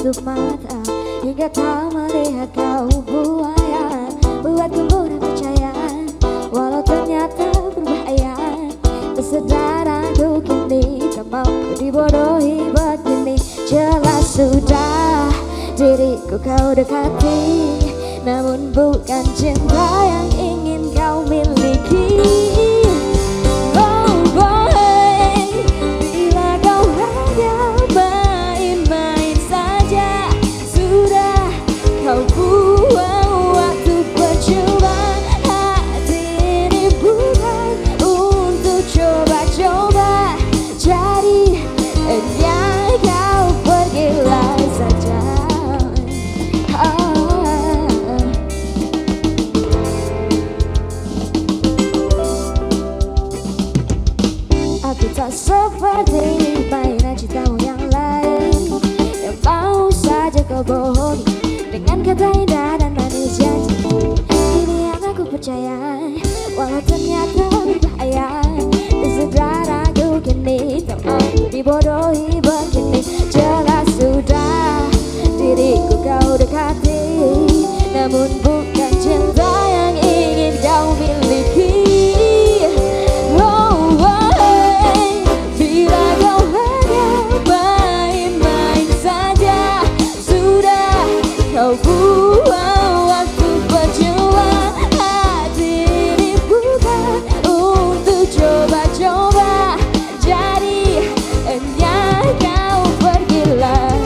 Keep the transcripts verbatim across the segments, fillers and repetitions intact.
tutup mata hingga tak melihat kau buaya. Buatku mudah percaya walau ternyata berbahaya. Kesedar aku kini tak mau dibodohi begini. Jelas sudah diriku kau dekati, namun bukan cinta yang ingin kau miliki. Oh boy, bila kau hanya main-main saja, sudah kau buang waktu percuma. Hati ini bukan untuk coba-coba, jadi hanya kau pergilah saja. Aku tak seperti mainan cintamu yang lain, yang mau saja kau bohongi dengan kata indah dan manis janji. Ini yang aku percaya walau ternyata berbahaya. Kesedar aku kini tak mau dibodohi begini. Jelas sudah diriku kau dekati, namun bukan cinta yang ingin kau miliki. Kau buang waktu percuma. Hati ini bukan untuk coba-coba, jadi hanya kau pergilah.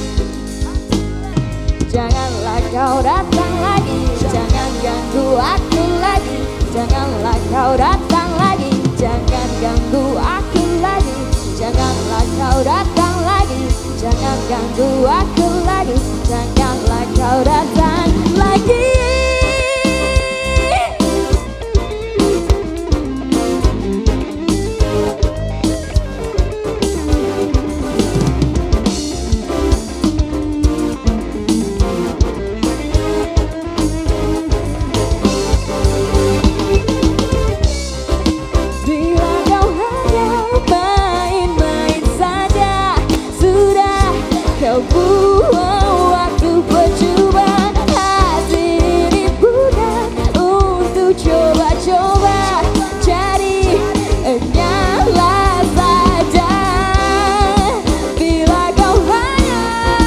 Janganlah kau datang lagi, jangan ganggu aku lagi. Janganlah kau datang lagi, jangan ganggu aku lagi. Janganlah kau datang lagi, jangan ganggu aku lagi. Janganlah kau datang lagi. Bila kau hanya main-main saja, sudah kau buang waktu percuma. Hati ini bukan untuk coba-coba, jadi hanyalah saja. Bila kau hanya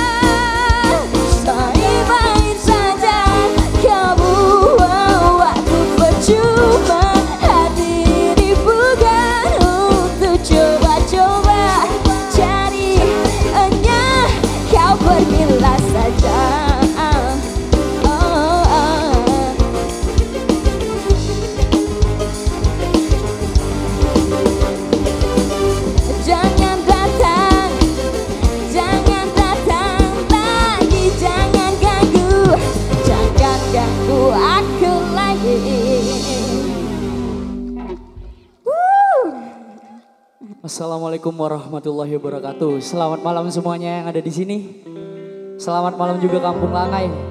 main-main saja, kau buang waktu percuma. Hati ini bukan untuk coba-coba, jadi hanya kau pergilah saja. Oh, oh. Jangan datang, jangan datang lagi. Jangan ganggu, jangan ganggu aku lagi. Woo. Assalamualaikum warahmatullahi wabarakatuh. Selamat malam semuanya yang ada di sini. Selamat malam juga Kampung Langai.